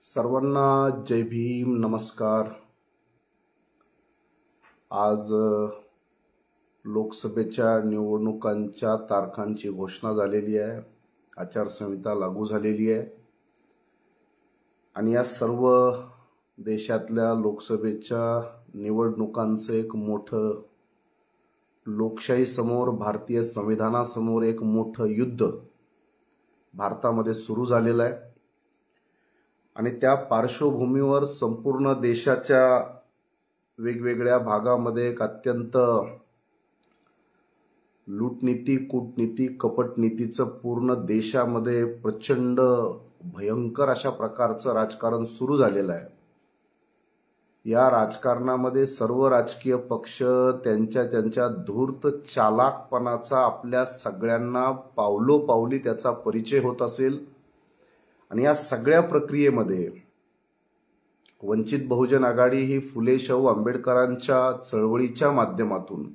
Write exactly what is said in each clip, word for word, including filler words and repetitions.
सर्वांना जय भीम, नमस्कार। आज लोकसभेच्या निवडणुकांच्या तारखांची घोषणा झालेली आहे, आचारसंहिता लागू झालेली आहे आणि या सर्व देशातल्या लोकसभेच्या निवडणुकांचं एक मोठं लोकशाही समोर, भारतीय संविधानासमोर एक मोठं युद्ध भारतामध्ये सुरू झालेलं आहे आणि त्या पार्श्वभूमीवर संपूर्ण देशाच्या वेगवेगळ्या भागामध्ये एक अत्यंत लूटनीती, कूटनीती, कपटनीतीचं पूर्ण देशामध्ये प्रचंड भयंकर अशा प्रकारचं राजकारण सुरू झालेलं आहे। या राजकारणामध्ये सर्व राजकीय पक्ष त्यांच्या त्यांच्या धूर्त चालाकपणाचा आपल्या सगळ्यांना पावलोपावली त्याचा परिचय होत असेल आणि या सगळ्या प्रक्रियेमध्ये वंचित बहुजन आघाडी ही फुले शाहू आंबेडकरांच्या चळवळीच्या माध्यमातून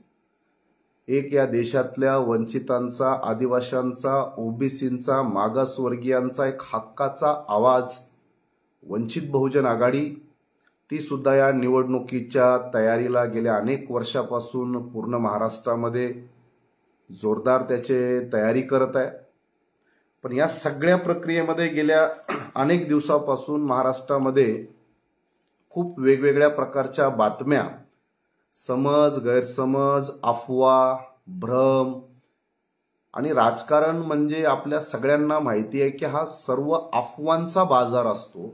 एक या देशातल्या वंचितांचा, आदिवासींचा, ओबीसींचा, मागासवर्गीयांचा एक हक्काचा आवाज वंचित बहुजन आघाडी ती सुद्धा या निवडणुकीच्या तयारीला गेल्या अनेक वर्षापासून पूर्ण महाराष्ट्रामध्ये जोरदार त्याचे तयारी करत आहे। पण या सगळ्या प्रक्रियेमध्ये गेल्या अनेक दिवसापासून महाराष्ट्रामध्ये खूप वेगवेगळ्या प्रकारच्या बातम्या, समज, गैरसमज, अफवा, भ्रम आणि राजकारण म्हणजे आपल्या सगळ्यांना माहिती आहे की हा सर्व अफवांचा बाजार असतो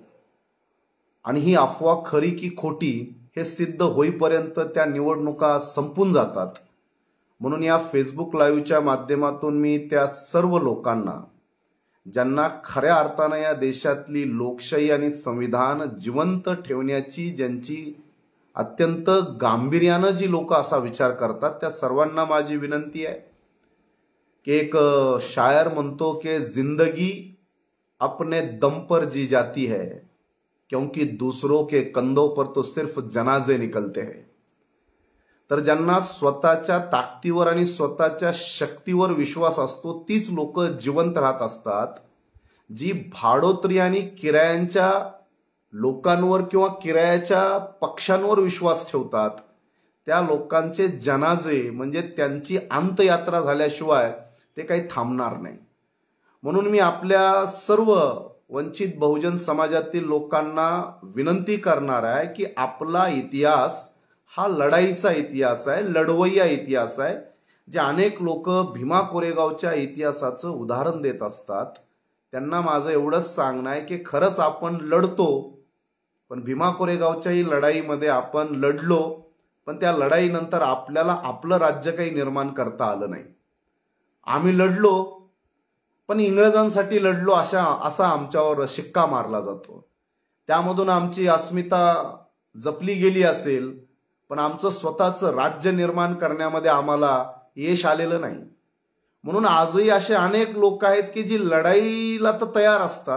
आणि ही अफवा खरी की खोटी हे सिद्ध होईपर्यंत त्या निवडणुका संपून जातात। म्हणून या फेसबुक लाईव्हच्या माध्यमातून मी त्या सर्व लोकांना ज्यांना खऱ्या अर्थाने या देशातली लोकशाही आणि संविधान जिवंत ठेवण्याची ज्यांची अत्यंत गांभीर्यानं जी लोक असा विचार करतात त्या सर्वांना माझी विनंती आहे की एक शायर म्हणतो की जिंदगी अपने दम पर जी जाती है क्योंकि दूसरों के कंधों पर तो सिर्फ जनाजे निकलते हैं। तर ज्यांना स्वतःच्या ताकदीवर आणि स्वतःच्या शक्तीवर विश्वास असतो तीच लोक जिवंत राहत असतात। जी भाडोत्री आणि किरायांच्या लोकांवर किंवा किरायाच्या पक्षांवर विश्वास ठेवतात त्या लोकांचे जनाजे म्हणजे त्यांची अंतयात्रा झाल्याशिवाय ते काही थांबणार नाही। म्हणून मी आपल्या सर्व वंचित बहुजन समाजातील लोकांना विनंती करणार आहे की आपला इतिहास हा लढाईचा इतिहास आहे, लढवय्या इतिहास आहे। जे अनेक लोक भीमा कोरेगावच्या इतिहासाचं उदाहरण देत असतात त्यांना माझं एवढंच सांगणं आहे की खरंच आपण लढतो, पण भीमा कोरेगावच्या ही लढाईमध्ये आपण लढलो, पण त्या लढाईनंतर आपल्याला आपलं राज्य काही निर्माण करता आलं नाही। आम्ही लढलो पण इंग्रजांसाठी लढलो अशा असा आमच्यावर शिक्का मारला जातो। त्यामधून आमची अस्मिता जपली गेली असेल पण आमचं स्वतःचं राज्य निर्माण करण्यामध्ये आम्हाला यश आलेलं नाही। म्हणून आजही असे अनेक लोक आहेत की जी लढाईला तर तयार असतात,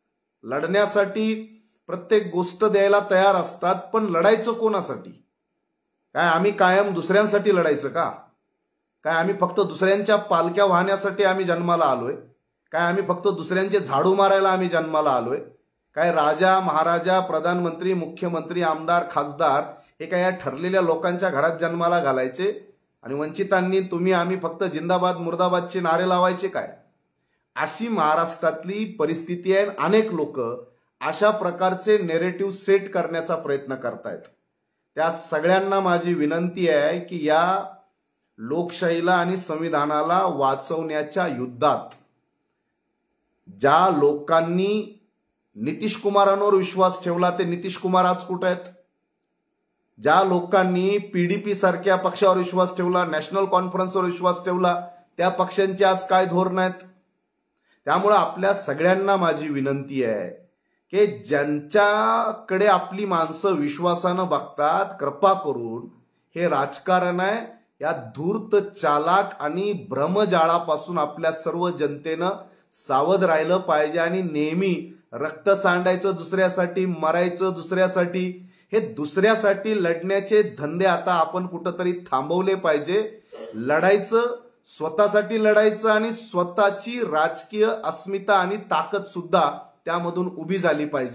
लढण्यासाठी प्रत्येक गोष्ट द्यायला तयार असतात, पण लढायचं कोणासाठी? काय आम्ही कायम दुसऱ्यांसाठी लढायचं का? काय आम्ही फक्त दुसऱ्यांच्या पालख्या वाहण्यासाठी आम्ही जन्माला आलोय? काय आम्ही फक्त दुसऱ्यांचे झाडू मारायला आम्ही जन्माला आलोय? काय राजा, महाराजा, प्रधानमंत्री, मुख्यमंत्री, आमदार, खासदार हे काय या ठरलेल्या लोकांच्या घरात जन्माला घालायचे आणि वंचितांनी तुम्ही आम्ही फक्त जिंदाबाद मुर्दाबादचे नारे लावायचे काय? अशी महाराष्ट्रातली परिस्थिती आहे। अनेक लोक अशा प्रकारचे नेरेटिव्ह सेट करण्याचा प्रयत्न करतायत। त्या सगळ्यांना माझी विनंती आहे की या लोकशाहीला आणि संविधानाला वाचवण्याच्या युद्धात ज्या लोकांनी नितीश कुमारांवर विश्वास ठेवला ते नितीश कुमार आज कुठे आहेत? ज्या लोकांनी पीडीपी सारख्या पक्षावर विश्वास ठेवला, नॅशनल कॉन्फरन्सवर विश्वास ठेवला, त्या पक्षांची आज काय धोरण आहेत? त्यामुळे आपल्या सगळ्यांना माझी विनंती आहे की ज्यांच्याकडे आपली माणसं विश्वासानं बघतात, कृपा करून हे राजकारण आहे या धूर्त, चालाक आणि भ्रमजाळापासून आपल्या सर्व जनतेनं सावध राहिलं पाहिजे आणि नेहमी रक्त सांडायचं दुसऱ्यासाठी, मरायचं दुसऱ्यासाठी, हे दुसऱ्यासाठी लढण्याचे धंदे आता आपण कुठंतरी थांबवले पाहिजे। लढायचं स्वतःसाठी लढायचं आणि स्वतःची राजकीय अस्मिता आणि ताकद सुद्धा त्यामधून उभी झाली पाहिजे।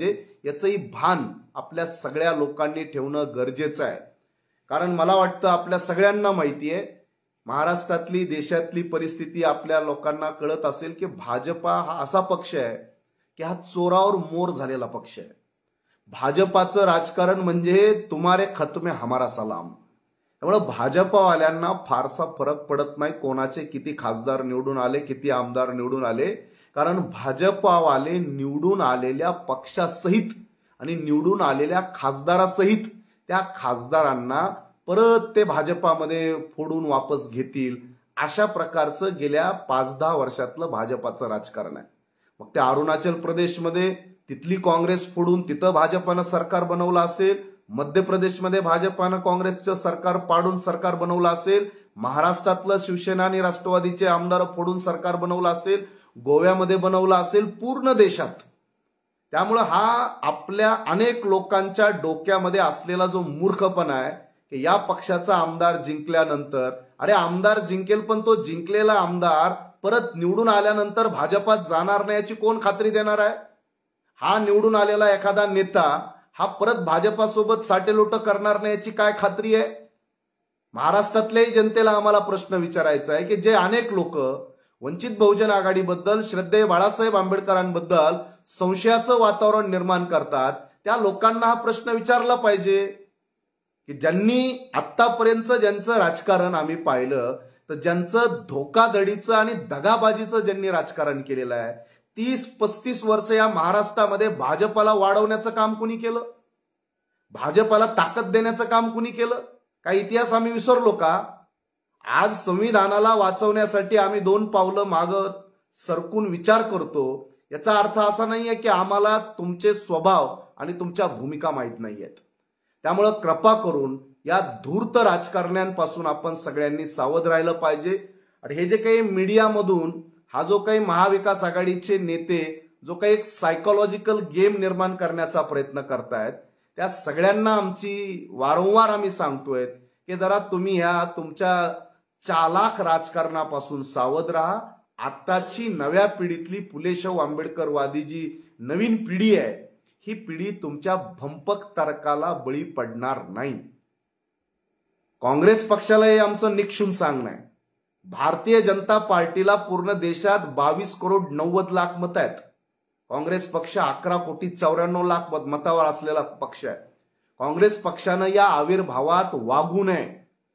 याचंही भान आपल्या सगळ्या लोकांनी ठेवणं गरजेचं आहे. कारण मला वाटतं आपल्या सगळ्यांना माहिती आहे, महाराष्ट्रातली देशातली परिस्थिती आपल्या लोकांना कळत असेल की भाजपा हा असा पक्ष आहे की हा चोरावर मोर झालेला पक्ष आहे. भाजपाचं राजकारण म्हणजे तुम्हारे खत में हमारा सलाम. त्यामुळे भाजपावाल्यांना फारसा फरक पडत नाही कोणाचे किती खासदार निवडून आले, किती आमदार निवडून आले. कारण भाजपावाले निवडून आलेल्या पक्षासहित आणि निवडून आलेल्या खासदारासहित त्या खासदारांना परत ते भाजपामध्ये फोडून वापस घेतील, अशा प्रकारचं गेल्या पाच दहा वर्षातलं भाजपाचं राजकारण आहे. मग त्या अरुणाचल प्रदेशमध्ये तिथली काँग्रेस फोडून तिथं भाजपानं सरकार बनवलं असेल, मध्य प्रदेशमध्ये भाजपानं काँग्रेसचं सरकार पाडून सरकार बनवलं असेल, महाराष्ट्रातलं शिवसेना आणि राष्ट्रवादीचे आमदार फोडून सरकार बनवलं असेल, गोव्यामध्ये बनवलं असेल, पूर्ण देशात. त्यामुळं हा आपल्या अनेक लोकांच्या डोक्यामध्ये असलेला जो मूर्खपणा आहे की या पक्षाचा आमदार जिंकल्यानंतर, अरे आमदार जिंकेल पण तो जिंकलेला आमदार परत निवडून आल्यानंतर भाजपात जाणार नाही याची कोण खात्री देणार आहे? हा निवडून आलेला एखादा नेता हा परत भाजपासोबत साटेलोट करणार नाही याची काय खात्री आहे? महाराष्ट्रातल्याही जनतेला आम्हाला प्रश्न विचारायचा आहे की जे अनेक लोक वंचित बहुजन आघाडीबद्दल, श्रद्धेय बाळासाहेब आंबेडकरांबद्दल संशयाचं वातावरण निर्माण करतात, त्या लोकांना हा प्रश्न विचारला पाहिजे की ज्यांनी आतापर्यंत ज्यांचं राजकारण आम्ही पाहिलं, तर ज्यांचं धोकाधडीचं आणि दगाबाजीचं ज्यांनी राजकारण केलेलं आहे, तीस पस्तीस वर्ष या महाराष्ट्रामध्ये भाजपाला वाढवण्याचं काम कुणी केलं? भाजपाला ताकद देण्याचं काम कुणी केलं? काही इतिहास आम्ही विसरलो का? आज संविधानाला वाचवण्यासाठी आम्ही दोन पावलं मागं सरकून विचार करतो, याचा अर्थ असा नाहीये की आम्हाला तुमचे स्वभाव आणि तुमच्या भूमिका माहीत नाहीयेत. त्यामुळं कृपा करून या धूर्त राजकारण्यांपासून आपण सगळ्यांनी सावध राहिलं पाहिजे. आणि हे जे काही मीडियामधून हा जो काही महाविकास आघाडीचे नेते जो काही एक सायकोलॉजिकल गेम निर्माण करण्याचा प्रयत्न करतायत, त्या सगळ्यांना आमची वारंवार आम्ही सांगतोय की जरा तुम्ही ह्या तुमच्या चालाख राजकारणापासून सावध राहा. आताची नव्या पिढीतली फुले शाहू आंबेडकरवादी जी नवीन पिढी आहे, ही पिढी तुमच्या भंपक तर्काला बळी पडणार नाही. काँग्रेस पक्षाला हे आमचं निक्षून सांगणं आहे. भारतीय जनता पार्टीला पूर्ण देशात बावीस करोड नव्वद लाख मत आहेत. काँग्रेस पक्ष अकरा कोटी चौऱ्याण्णव लाख मतावर असलेला पक्ष आहे. काँग्रेस पक्षानं या आविर्भावात वागू नये.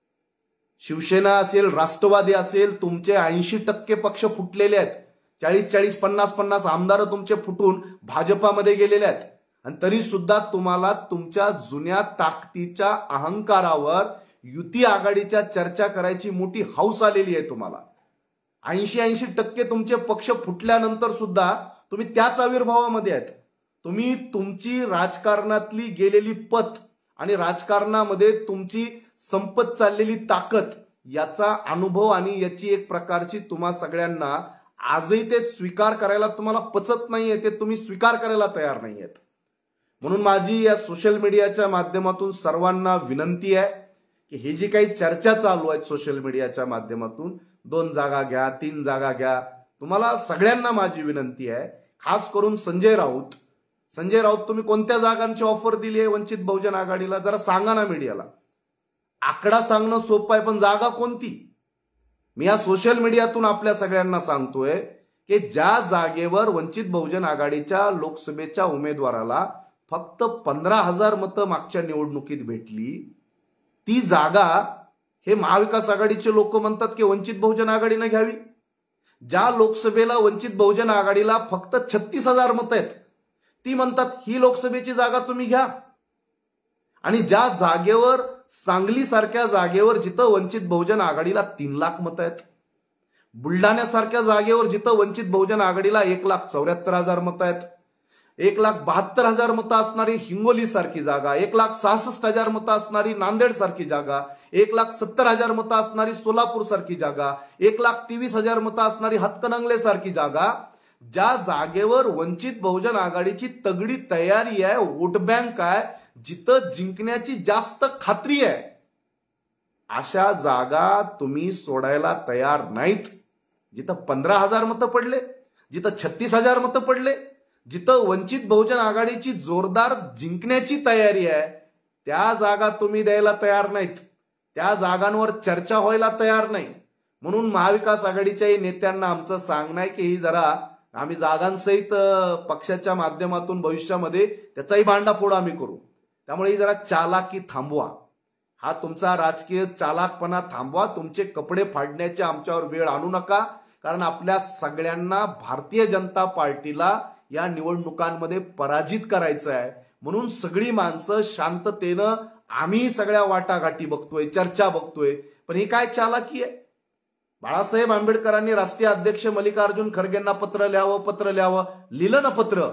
शिवसेना असेल, राष्ट्रवादी असेल, तुमचे ऐंशी टक्के पक्ष फुटलेले आहेत. चाळीस चाळीस पन्नास पन्नास आमदार तुमचे फुटून भाजपामध्ये गेलेले आहेत. आणि तरी सुद्धा तुम्हाला तुमच्या जुन्या ताकदीच्या अहंकारावर युती आघाडीच्या चर्चा करायची मोठी हौस आलेली आहे तुम्हाला. ऐंशी ऐंशी टक्के तुमचे पक्ष फुटल्यानंतर सुद्धा तुम्ही त्याच आविर्भावामध्ये आहेत. तुम्ही तुमची राजकारणातली गेलेली पत आणि राजकारणामध्ये तुमची संपत चाललेली ताकद याचा अनुभव आणि याची एक प्रकारची तुम्हा सगळ्यांना आजही ते स्वीकार करायला तुम्हाला पचत नाहीये, ते तुम्ही स्वीकार करायला तयार नाहीयेत. म्हणून माझी या सोशल मीडियाच्या माध्यमातून सर्वांना विनंती आहे की हे जी काही चर्चा चालू आहेत सोशल मीडियाच्या माध्यमातून, दोन जागा घ्या, तीन जागा घ्या, तुम्हाला सगळ्यांना माझी विनंती आहे, खास करून संजय राऊत संजय राऊत तुम्ही कोणत्या जागांची ऑफर दिली आहे वंचित बहुजन आघाडीला? जरा सांगा ना मीडियाला. आकडा सांगणं सोपं आहे, पण जागा कोणती? मी या सोशल मीडियातून आपल्या सगळ्यांना सांगतोय की ज्या जागेवर वंचित बहुजन आघाडीच्या लोकसभेच्या उमेदवाराला फक्त पंधरा हजार मतं मागच्या निवडणुकीत भेटली, ती जागा हे महाविकास आघाडीचे लोक म्हणतात की वंचित बहुजन आघाडीने घ्यावी. ज्या लोकसभेला वंचित बहुजन आघाडीला फक्त छत्तीस हजार मतं आहेत, ती म्हणतात ही लोकसभेची जागा तुम्ही घ्या. आणि ज्या जागेवर, सांगली सारख्या जागेवर जिथं वंचित बहुजन आघाडीला तीन लाख मतं आहेत, बुलढाण्यासारख्या जागेवर जिथं वंचित बहुजन आघाडीला एक लाख चौऱ्याहत्तर हजार मतं आहेत, एक लाख बहात्तर हजार मतं असणारी हिंगोली सारखी जागा, एक लाख सहासष्ट हजार मतं असणारी नांदेड सारखी जागा, एक लाख सत्तर हजार मतं असणारी सोलापूर सारखी जागा, एक लाख तेवीस हजार मतं असणारी हातकणंगले सारखी जागा, ज्या जागेवर वंचित बहुजन आघाडीची तगडी तयारी आहे, वोट बँक आहे, जिथं जिंकण्याची जास्त खात्री आहे, अशा जागा तुम्ही सोडायला तयार नाहीत. जिथं पंधरा हजार मतं पडले, जिथं छत्तीस हजार मतं पडले, जिथं वंचित बहुजन आघाडीची जोरदार जिंकण्याची तयारी आहे त्या जागा तुम्ही द्यायला तयार नाहीत, त्या जागांवर चर्चा व्हायला तयार नाही. म्हणून महाविकास आघाडीच्याही नेत्यांना आमचं सांगणं आहे की ही जरा आम्ही जागांसहित पक्षाच्या माध्यमातून भविष्यामध्ये त्याचाही भांडाफोड आम्ही करू. त्यामुळे ही जरा चालाकी थांबवा, हा तुमचा राजकीय चालाकपणा थांबवा. तुमचे कपडे फाडण्याची आमच्यावर वेळ आणू नका, कारण आपल्या सगळ्यांना भारतीय जनता पार्टीला या निवडणुकांमध्ये पराजित करायचं आहे. म्हणून सगळी माणसं शांततेनं आम्ही सगळ्या वाटाघाटी बघतोय, चर्चा बघतोय. पण ही काय चालाकी आहे? बाळासाहेब आंबेडकरांनी राष्ट्रीय अध्यक्ष मल्लिकार्जुन खरगेंना पत्र लिहावं, पत्र लिहावं, लिहिलं ना पत्र.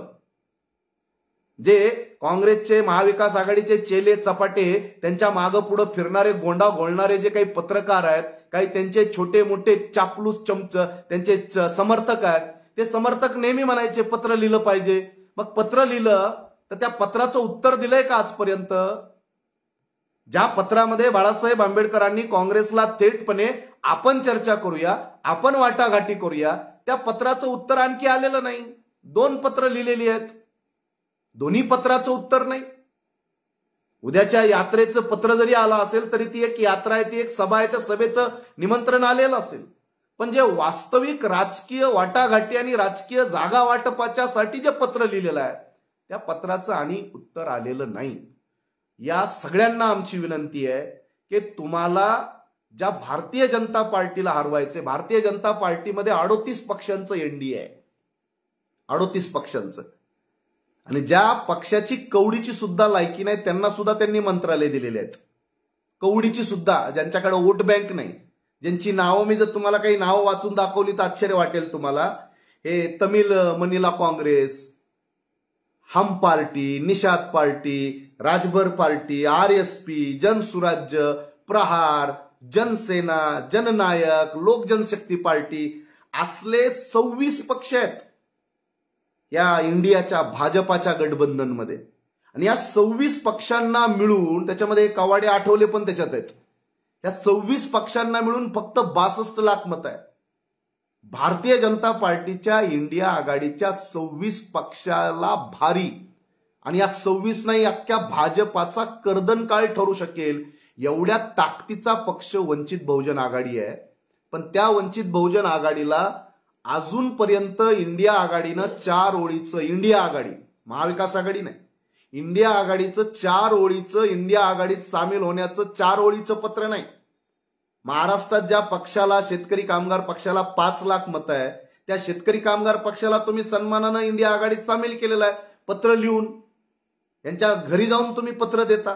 जे काँग्रेसचे महाविकास आघाडीचे चेले चपाटे त्यांच्या मागं पुढे फिरणारे गोंडा घोळणारे जे काही पत्रकार आहेत, काही त्यांचे छोटे मोठे चापलूस चमच त्यांचे समर्थक आहेत, ते समर्थक नेहमी म्हणायचे पत्र लिहिलं पाहिजे. मग पत्र लिहिलं तर त्या पत्राचं उत्तर दिलंय का आजपर्यंत? ज्या पत्रामध्ये बाळासाहेब आंबेडकरांनी काँग्रेसला थेटपणे आपण चर्चा करूया, आपण वाटाघाटी करूया, त्या पत्राचं उत्तर आणखी आलेलं नाही. दोन पत्र लिहिलेली आहेत, दोन्ही पत्राचं उत्तर नाही. उद्याच्या यात्रेचं पत्र जरी आलं असेल तरी ती एक यात्रा आहे, ती एक सभा आहे, त्या सभेचं निमंत्रण आलेलं असेल. पण जे वास्तविक राजकीय वाटाघाटी आणि राजकीय जागा वाटपाच्यासाठी जे पत्र लिहिलेलं आहे त्या पत्राचं आणि उत्तर आलेलं नाही. या सगळ्यांना आमची विनंती आहे की तुम्हाला ज्या भारतीय जनता पार्टीला हरवायचे, भारतीय जनता पार्टीमध्ये अडोतीस पक्षांचं एनडीए आहे, अडोतीस पक्षांचं, आणि ज्या पक्षाची कवडीची सुद्धा लायकी नाही त्यांना सुद्धा त्यांनी मंत्रालय दिलेले आहेत. कवडीची सुद्धा, ज्यांच्याकडे वोट बँक नाही, ज्यांची नावं मी जर तुम्हाला काही नावं वाचून दाखवली तर आश्चर्य वाटेल तुम्हाला. हे Tamil Maanila Congress, HAM party, Nishad party, Rajbhar party, R S P, Jansurajya, Prahar, Janasena, Jannayak, Lok Janshakti party, असले सव्वीस पक्ष आहेत या इंडियाच्या भाजपाच्या गठबंधनमध्ये. आणि या सव्वीस पक्षांना मिळून, त्याच्यामध्ये कवाडे आठवले पण त्याच्यात आहेत, या सव्वीस पक्षांना मिळून फक्त बासष्ट लाख मत आहे. भारतीय जनता पार्टीच्या इंडिया आघाडीच्या सव्वीस पक्षाला भारी, आणि या सव्वीस नाही अख्ख्या भाजपाचा कर्दनकाळ ठरू शकेल एवढ्या ताकदीचा पक्ष वंचित बहुजन आघाडी आहे. पण त्या वंचित बहुजन आघाडीला अजूनपर्यंत इंडिया आघाडीनं चार ओळीचं, इंडिया आघाडी, महाविकास आघाडी नाही, इंडिया आघाडीचं चार ओळीचं, इंडिया आघाडीत सामील होण्याचं चार ओळीचं पत्र नाही. महाराष्ट्रात ज्या पक्षाला, शेतकरी कामगार पक्षाला पाच लाख मतं आहे, त्या शेतकरी कामगार पक्षाला तुम्ही सन्मानानं इंडिया आघाडीत सामील केलेलं आहे, पत्र लिहून. यांच्या घरी जाऊन तुम्ही पत्र देता.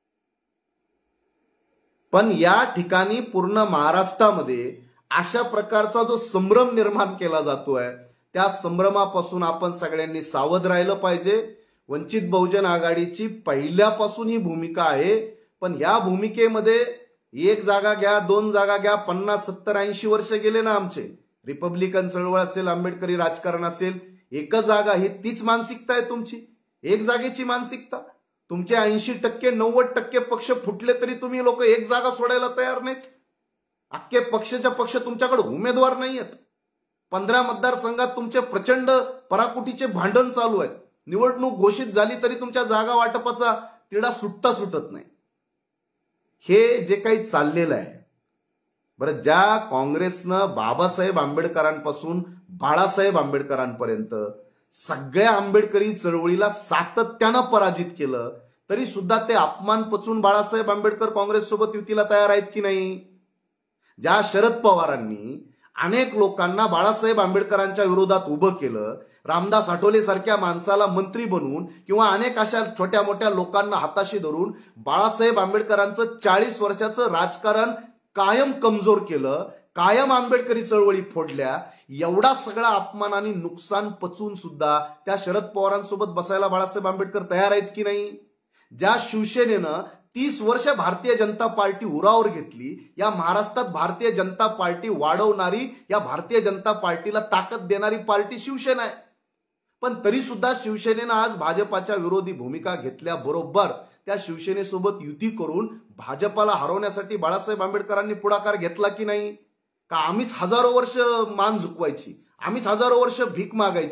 पण या ठिकाणी पूर्ण महाराष्ट्रामध्ये अशा प्रकारचा जो संभ्रम निर्माण केला जातोय, त्या संभ्रमापासून आपण सगळ्यांनी सावध राहिलं पाहिजे. वंचित बहुजन आघाडीची पहिल्यापासून ही भूमिका आहे, पण या भूमिकेमध्ये एक जागा घ्या, दोन जागा घ्या, पन्नास सत्तर ऐंशी वर्ष गेले ना आमचे. रिपब्लिकन चळवळ असेल, आंबेडकरी राजकारण असेल, एकच जागा, ही तीच मानसिकता आहे तुमची, एक जागेची मानसिकता. तुमचे ऐंशी टक्के नव्वद टक्के पक्ष फुटले तरी तुम्ही लोक एक जागा सोडायला तयार नाहीत. अख्खे पक्षाच्या पक्ष तुमच्याकडे उमेदवार नाही आहेत. पंधरा मतदारसंघात तुमचे प्रचंड पराकुटीचे भांडण चालू आहेत. निवडणूक घोषित झाली तरी तुमच्या जागा वाटपाचा तिढा सुटता सुटत नाही. हे जे काही चाललेलं आहे बरं, ज्या काँग्रेसनं बाबासाहेब आंबेडकरांपासून बाळासाहेब आंबेडकरांपर्यंत सगळ्या आंबेडकरी चळवळीला सातत्यानं पराजित केलं, तरी सुद्धा ते अपमान पचून बाळासाहेब आंबेडकर काँग्रेस सोबत युतीला तयार आहेत की नाही? ज्या शरद पवारांनी अनेक लोकांना बाळासाहेब आंबेडकरांच्या विरोधात उभं केलं, रामदास आठवले सारख्या माणसाला मंत्री बनवून किंवा अनेक अशा छोट्या मोठ्या लोकांना हाताशी धरून बाळासाहेब आंबेडकरांचं चाळीस वर्षाचं राजकारण कायम कमजोर केलं, कायम आंबेडकरी चळवळी फोडल्या, एवढा सगळा अपमान आणि नुकसान पचून सुद्धा त्या शरद पवारांसोबत बसायला बाळासाहेब आंबेडकर तयार आहेत की नाही? ज्या शिवसेनेनं तीस वर्ष भारतीय जनता पार्टी उरावर घेतली, या महाराष्ट्रात भारतीय जनता पार्टी वाढवणारी, या भारतीय जनता पार्टीला ताकद देणारी पार्टी शिवसेना आहे. पण तरी सुद्धा शिवसेनेनं आज भाजपाच्या विरोधी भूमिका घेतल्याबरोबर त्या शिवसेनेसोबत युती करून भाजपाला हरवण्यासाठी बाळासाहेब आंबेडकरांनी पुढाकार घेतला की नाही? का आम्हीच हजारो वर्ष मान झुकवायची, आम्हीच हजारो वर्ष भीक मागायची,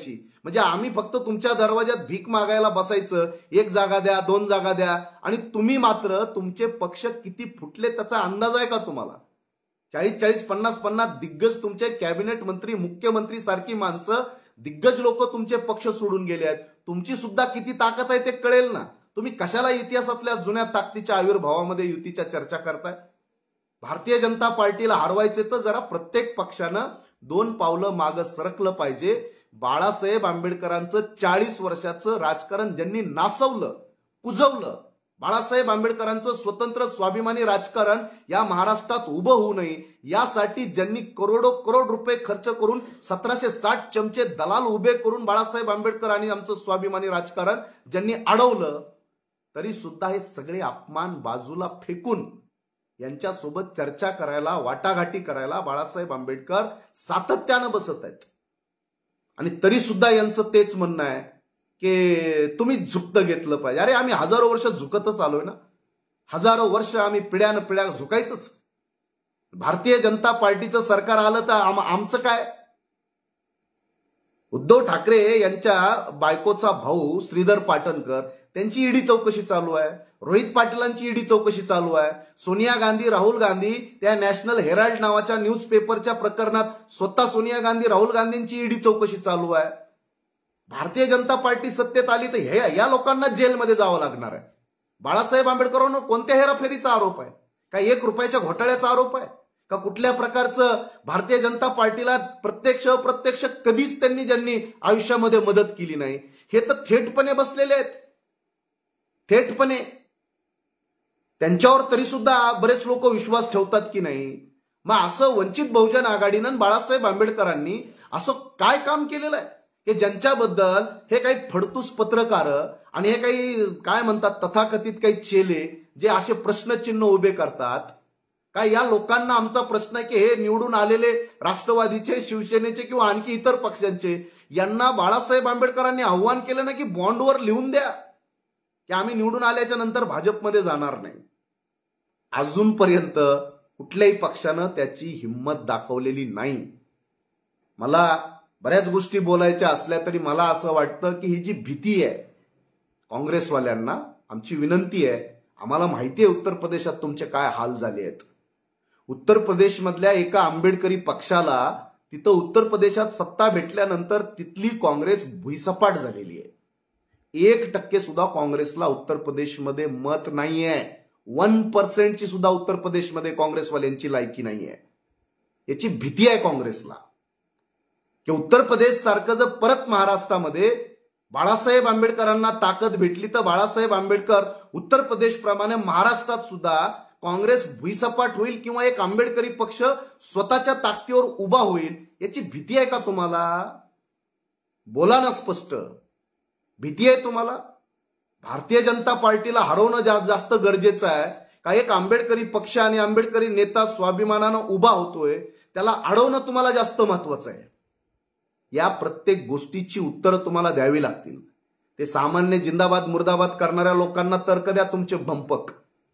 म्हणजे आम्ही फक्त तुमच्या दरवाजात भीक मागायला बसायचं, एक जागा द्या, दोन जागा द्या, आणि तुम्ही मात्र तुमचे पक्ष किती फुटले त्याचा अंदाज आहे का तुम्हाला? चाळीस चाळीस पन्नास पन्नास दिग्गज तुमचे कॅबिनेट मंत्री, मुख्यमंत्री सारखी माणसं, दिग्गज लोक तुमचे पक्ष सोडून गेले आहेत. तुमची सुद्धा किती ताकद आहे ते कळेल ना. तुम्ही कशाला इतिहासातल्या जुन्या ताकदीच्या आविर्भावामध्ये युतीच्या चर्चा करताय? भारतीय जनता पार्टीला हरवायचे तर जरा प्रत्येक पक्षानं दोन पावलं मागं सरकलं पाहिजे. बाळासाहेब आंबेडकरांचं चाळीस वर्षाचं राजकारण ज्यांनी नासवलं, कुजवलं, बाळासाहेब आंबेडकरांचं स्वतंत्र स्वाभिमानी राजकारण या महाराष्ट्रात उभं होऊ नये यासाठी ज्यांनी करोडो करोड रुपये खर्च करून सतराशे साठ चमचे दलाल उभे करून बाळासाहेब आंबेडकर आणि आमचं स्वाभिमानी राजकारण ज्यांनी अडवलं, तरी सुद्धा हे सगळे अपमान बाजूला फेकून यांच्यासोबत चर्चा करायला, वाटाघाटी करायला बाळासाहेब आंबेडकर सातत्यानं बसत आहेत. आणि तरी सुद्धा यांचं तेच म्हणणं आहे की तुम्ही झुकतं घेतलं पाहिजे. अरे आम्ही हजारो वर्ष झुकतच आलोय ना. हजारो वर्ष आम्ही पिढ्यानं पिढ्या झुकायचंच. भारतीय जनता पार्टीचं सरकार आलं तर आम, आमचं काय? उद्धव ठाकरे यांच्या बायकोचा भाऊ श्रीधर पाटणकर त्यांची ईडी चौकशी चालू आहे. रोहित पाटीलांची ईडी चौकशी चालू आहे. सोनिया गांधी, राहुल गांधी त्या नॅशनल हेराल्ड नावाच्या न्यूज पेपरच्या प्रकरणात स्वतः सोनिया गांधी, राहुल गांधींची ईडी चौकशी चालू आहे. भारतीय जनता पार्टी सत्तेत आली तर हे या लोकांना जेलमध्ये जावं लागणार आहे. बाळासाहेब आंबेडकरांवर कोणत्या हेराफेरीचा आरोप आहे? काय एक रुपयाच्या घोटाळ्याचा आरोप आहे का? कुठल्या प्रकारचं भारतीय जनता पार्टीला प्रत्यक्ष अप्रत्यक्ष कधीच त्यांनी ज्यांनी आयुष्यामध्ये मदत केली नाही हे तर थेटपणे बसलेले आहेत. थेटपणे त्यांच्यावर तरी सुद्धा बरेच लोक विश्वास ठेवतात की नाही? मग असं वंचित बहुजन आघाडीनं बाळासाहेब आंबेडकरांनी असं काय काम केलेलं आहे की ज्यांच्याबद्दल हे काही फडतूस पत्रकार आणि हे काही काय म्हणतात तथाकथित काही चेले जे असे प्रश्नचिन्ह उभे करतात? काय या लोकांना आमचा प्रश्न आहे की हे निवडून आलेले राष्ट्रवादीचे, शिवसेनेचे किंवा आणखी इतर पक्षांचे यांना बाळासाहेब आंबेडकरांनी आव्हान केलं ना की बॉन्डवर लिहून द्या की आम्ही निवडून आल्याच्या नंतर भाजपमध्ये जाणार नाही. अजूनपर्यंत कुठल्याही पक्षानं त्याची हिंमत दाखवलेली नाही. मला बऱ्याच गोष्टी बोलायच्या असल्या तरी मला असं वाटतं की ही जी भीती आहे काँग्रेसवाल्यांना, आमची विनंती आहे, आम्हाला माहिती आहे उत्तर प्रदेशात तुमचे काय हाल झाले आहेत. उत्तर प्रदेशमधल्या एका आंबेडकरी पक्षाला तिथं उत्तर प्रदेशात सत्ता भेटल्यानंतर तिथली काँग्रेस भुईसपाट झालेली आहे. एक टक्के सुद्धा काँग्रेसला उत्तर प्रदेशमध्ये मत नाहीये. वन पर्सेंटची सुद्धा उत्तर प्रदेशमध्ये काँग्रेसवाल्यांची लायकी नाहीये. याची भीती आहे काँग्रेसला की उत्तर प्रदेश सारखं जर परत महाराष्ट्रामध्ये बाळासाहेब आंबेडकरांना ताकद भेटली तर बाळासाहेब आंबेडकर उत्तर प्रदेश प्रमाणे महाराष्ट्रात सुद्धा काँग्रेस भुईसपाट होईल किंवा एक आंबेडकरी पक्ष स्वतःच्या ताकदीवर उभा होईल. याची भीती आहे का तुम्हाला? बोला ना स्पष्ट. भीती आहे तुम्हाला? भारतीय जनता पार्टीला हरवणं जास्त गरजेचं आहे का एक आंबेडकरी पक्ष आणि आंबेडकरी नेता स्वाभिमानानं उभा होतोय त्याला अडवणं तुम्हाला जास्त महत्वाचं आहे? या प्रत्येक गोष्टीची उत्तरं तुम्हाला द्यावी लागतील. ते सामान्य जिंदाबाद मुर्दाबाद करणाऱ्या लोकांना तर्क द्या तुमचे भंपक.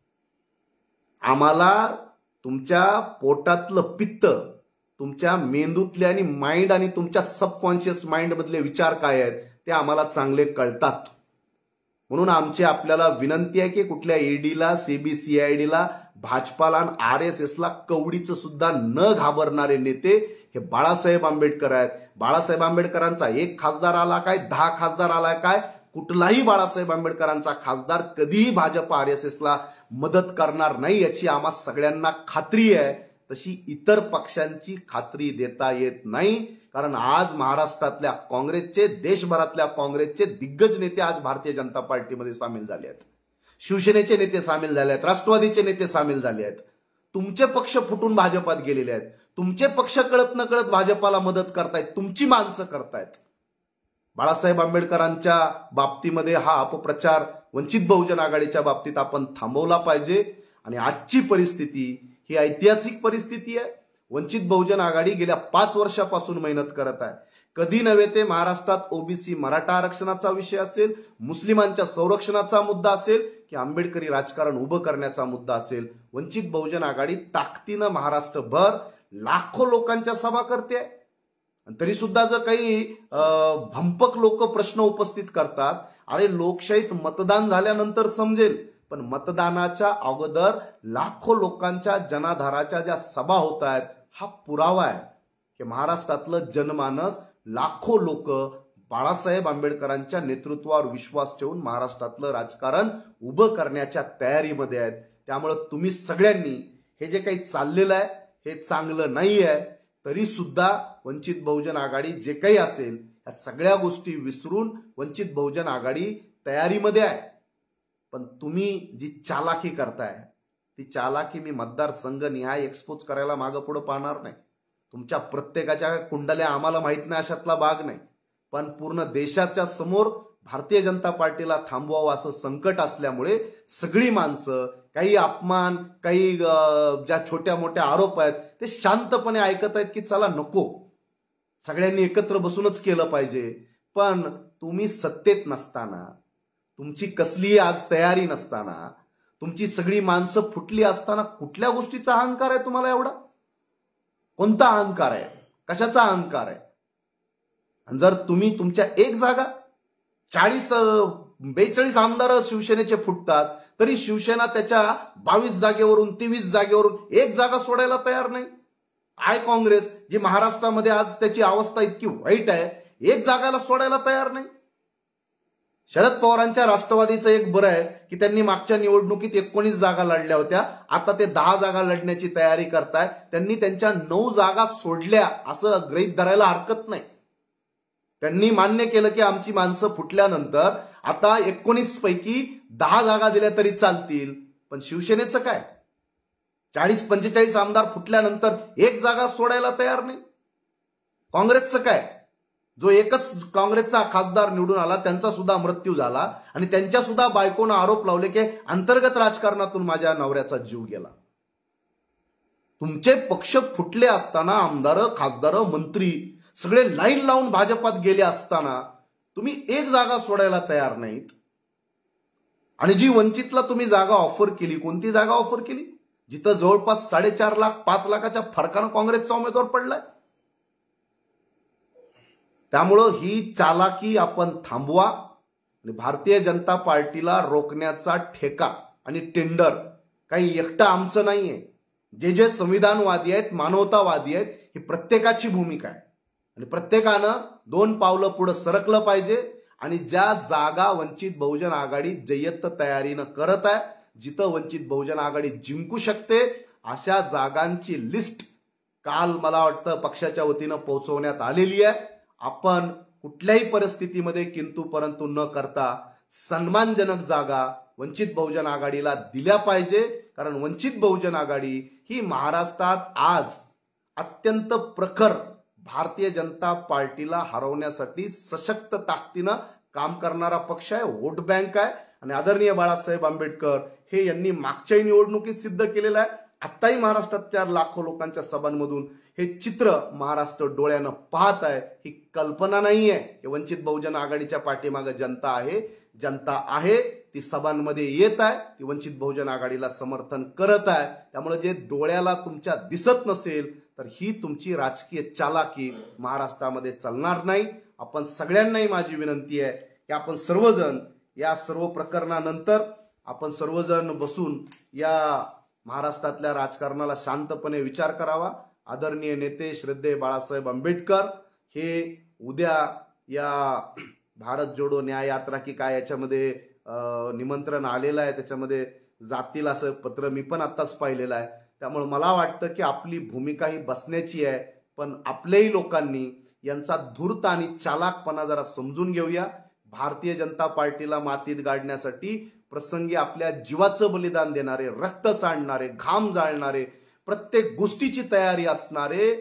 आम्हाला तुमच्या पोटातलं पित्त, तुमच्या मेंदूतले आणि माइंड आणि तुमच्या सबकॉन्शियस माइंड मधले विचार काय आहेत ते आम्हाला चांगले कळतात. म्हणून आमची आपल्याला विनंती आहे की कुठल्या ईडीला, सीबीसीआयडीला, भाजपाला आणि आर एस एसला कवडीचं सुद्धा न घाबरणारे नेते हे बाळासाहेब आंबेडकर आहेत. बाळासाहेब आंबेडकरांचा एक खासदार आला काय, दहा खासदार आला काय, कुठलाही बाळासाहेब आंबेडकरांचा खासदार कधीही भाजप आर एस एसला मदत करणार नाही याची आम्हा सगळ्यांना खात्री आहे. तशी इतर पक्षांची खात्री देता येत नाही. कारण आज महाराष्ट्रातल्या काँग्रेसचे, देशभरातल्या काँग्रेसचे दिग्गज नेते आज भारतीय जनता पार्टीमध्ये सामील झाले आहेत. शिवसेनेचे नेते सामील झाले आहेत, राष्ट्रवादीचे नेते सामील झाले आहेत. तुमचे पक्ष फुटून भाजपात गेलेले आहेत. तुमचे पक्ष कळत न कळत भाजपाला मदत करतायत, तुमची माणसं करतायत. बाळासाहेब आंबेडकरांच्या बाबतीमध्ये हा अपप्रचार वंचित बहुजन आघाडीच्या बाबतीत आपण थांबवला पाहिजे. आणि आजची परिस्थिती ही ऐतिहासिक परिस्थिती आहे. वंचित बहुजन आघाडी गेल्या पाच वर्षापासून मेहनत करत आहे. कधी नव्हे ते महाराष्ट्रात ओबीसी मराठा आरक्षणाचा विषय असेल, मुस्लिमांच्या संरक्षणाचा मुद्दा असेल की आंबेडकरी राजकारण उभं करण्याचा मुद्दा असेल, वंचित बहुजन आघाडी ताकदीनं महाराष्ट्रभर लाखो लोकांच्या सभा करते. तरी सुद्धा जर काही भंपक लोक प्रश्न उपस्थित करतात, अरे लोकशाहीत मतदान झाल्यानंतर समजेल, पण मतदानाच्या अगोदर लाखो लोकांच्या जनाधाराच्या ज्या सभा होत आहेत हा पुरावा आहे की महाराष्ट्रातलं जनमानस, लाखो लोक बाळासाहेब आंबेडकरांच्या नेतृत्वावर विश्वास ठेवून महाराष्ट्रातलं राजकारण उभं करण्याच्या तयारीमध्ये आहेत. त्यामुळे तुम्ही सगळ्यांनी हे जे काही चाललेलं आहे हे चांगलं नाही आहे, तरी सुद्धा वंचित बहुजन आघाडी जे काही असेल या सगळ्या गोष्टी विसरून वंचित बहुजन आघाडी तयारीमध्ये आहे. पण तुम्ही जी चालाकी करताय ती चालाकी मी मतदारसंघ निहाय एक्सपोज करायला मागं पुढे पाहणार नाही. तुमच्या प्रत्येकाच्या कुंडल्या आम्हाला माहित नाही अशातला भाग नाही, पण पूर्ण देशाच्या समोर भारतीय जनता पार्टीला थांबवावं असं संकट असल्यामुळे सगळी माणसं, काही अपमान, काही ज्या छोट्या मोठ्या आरोप आहेत ते शांतपणे ऐकत आहेत की चला नको, सगळ्यांनी एकत्र बसूनच केलं पाहिजे. पण तुम्ही सत्तेत नसताना, तुमची कसली आज तयारी नसताना, तुमची सगळी माणसं फुटली असताना कुठल्या गोष्टीचा अहंकार आहे तुम्हाला एवढा? कोणता अहंकार आहे? कशाचा अहंकार आहे? जर तुम्ही तुमच्या एक जागा चाळीस बेचाळीस आमदार शिवसेनेचे फुटतात, तरी शिवसेना त्याच्या बावीस जागेवरून तेवीस जागेवरून एक जागा सोडायला तयार नाही. आय काँग्रेस जी महाराष्ट्रामध्ये आज त्याची अवस्था इतकी वाईट आहे, एक जागाला सोडायला तयार नाही. शरद पवारांच्या राष्ट्रवादीचं एक बरं आहे की त्यांनी मागच्या निवडणुकीत एकोणीस जागा लढल्या होत्या, आता ते दहा जागा लढण्याची तयारी करताय. त्यांनी त्यांच्या नऊ जागा सोडल्या असं गृहीत धरायला हरकत नाही. त्यांनी मान्य केलं की आमची माणसं फुटल्यानंतर आता एकोणीस पैकी दहा जागा दिल्या तरी चालतील. पण शिवसेनेचं काय? चाळीस पंचेचाळीस आमदार फुटल्यानंतर एक जागा सोडायला तयार नाही. काँग्रेसचं काय? जो एकच काँग्रेसचा खासदार निवडून आला त्यांचा सुद्धा मृत्यू झाला आणि त्यांच्या सुद्धा बायकोनं आरोप लावले की अंतर्गत राजकारणातून माझ्या नवऱ्याचा जीव गेला. तुमचे पक्ष फुटले असताना आमदार, खासदार, मंत्री सगळे लाईन लावून भाजपात गेले असताना तुम्ही एक जागा सोडायला तयार नाहीत. आणि जी वंचितला तुम्ही जागा ऑफर केली, कोणती जागा ऑफर केली? जिथं जवळपास साडेचार लाख पाच लाखाच्या फरकानं काँग्रेसचा उमेदवार पडलाय. त्यामुळं ही चालाकी आपण थांबवा आणि भारतीय जनता पार्टीला रोखण्याचा ठेका आणि टेंडर काही एकटा आमचं नाहीये. जे जे संविधानवादी आहेत, मानवतावादी आहेत, ही प्रत्येकाची भूमिका आहे आणि प्रत्येकानं दोन पावलं पुढे सरकलं पाहिजे. आणि ज्या जागा वंचित बहुजन आघाडी जय्यत तयारीनं करत आहे, जिथं वंचित बहुजन आघाडी जिंकू शकते, अशा जागांची लिस्ट काल मला वाटतं पक्षाच्या वतीनं पोहोचवण्यात आलेली आहे. आपण कुठल्याही परिस्थितीमध्ये किंतु परंतु न करता सन्मानजनक जागा वंचित बहुजन आघाडीला दिल्या पाहिजे. कारण वंचित बहुजन आघाडी ही महाराष्ट्रात आज अत्यंत प्रखर भारतीय जनता पार्टीला हरवण्यासाठी सशक्त ताकदीनं काम करणारा पक्ष आहे, वोट बँक आहे. आणि आदरणीय बाळासाहेब आंबेडकर हे यांनी मागच्या निवडणुकीत सिद्ध केलेलं आहे. आत्ताही महाराष्ट्रातल्या लाखो लोकांच्या सभांमधून हे चित्र महाराष्ट्र डोळ्यानं पाहत आहे. ही कल्पना नाहीये की वंचित बहुजन आघाडीच्या पाठीमागे जनता आहे. जनता आहे ती सभांमध्ये येत आहे, ती वंचित बहुजन आघाडीला समर्थन करत आहे. त्यामुळे जे डोळ्याला तुमच्या दिसत नसेल तर ही तुमची राजकीय चालाकी महाराष्ट्रामध्ये चालणार नाही. आपण सगळ्यांनाही माझी विनंती आहे की आपण सर्वजण या सर्व प्रकरणानंतर आपण सर्वजण बसून या महाराष्ट्रातल्या राजकारणाला शांतपणे विचार करावा. आदरणीय नेते श्रद्धेय बाळासाहेब आंबेडकर हे उद्या या भारत जोडो न्याय यात्रा की काय याच्यामध्ये निमंत्रण आलेलं आहे, त्याच्यामध्ये जातील असं पत्र मी पण आत्ताच पाहिलेलं आहे. त्यामुळे मला वाटतं की आपली भूमिका ही बसण्याची आहे, पण आपल्याही लोकांनी यांचा धूर्त आणि चालाकपणा जरा समजून घेऊया. भारतीय जनता पार्टीला मातीत गाडण्यासाठी प्रसंगी आपल्या जीवाचं बलिदान देणारे, रक्त सांडणारे, घाम जाळणारे, प्रत्येक गोष्टीची तयारी असणारे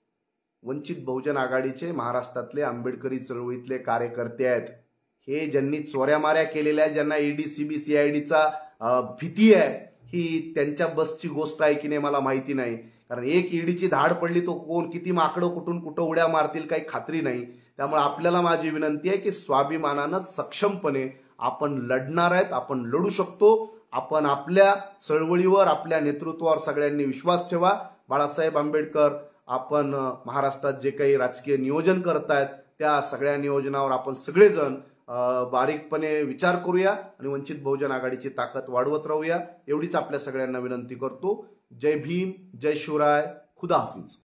वंचित बहुजन आघाडीचे महाराष्ट्रातले आंबेडकरी चळवळीतले कार्यकर्ते आहेत. हे ज्यांनी चोऱ्या माऱ्या केलेल्या, ज्यांना ईडी सीबी सीआयडीचा भीती आहे, ही त्यांच्या बसची गोष्ट आहे की नाही मला माहिती नाही. कारण एक ईडीची धाड पडली तो कोण किती माकडं कुठून कुठं उड्या मारतील काही खात्री नाही. त्यामुळे आपल्याला माझी विनंती आहे की स्वाभिमानानं सक्षमपणे आपण लढणार आहेत, आपण लढू शकतो. आपण आपल्या चळवळीवर, आपल्या नेतृत्वावर सगळ्यांनी विश्वास ठेवा. बाळासाहेब आंबेडकर आपण महाराष्ट्रात जे काही राजकीय नियोजन करतायत त्या सगळ्या नियोजनावर आपण सगळेजण बारीकपणे विचार करूया आणि वंचित बहुजन आघाडीची ताकद वाढवत राहूया एवढीच आपल्या सगळ्यांना विनंती करतो। जय भीम, जय शिवराय, खुदा हाफिज।